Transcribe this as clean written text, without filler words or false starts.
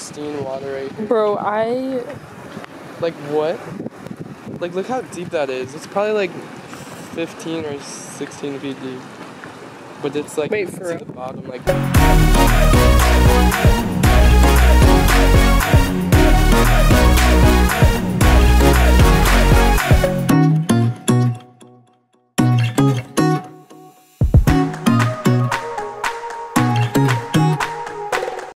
pristine water right here. Bro, Like what? Like look how deep that is. It's probably like 15 or 16 feet deep. But it's like Wait, to for the bottom like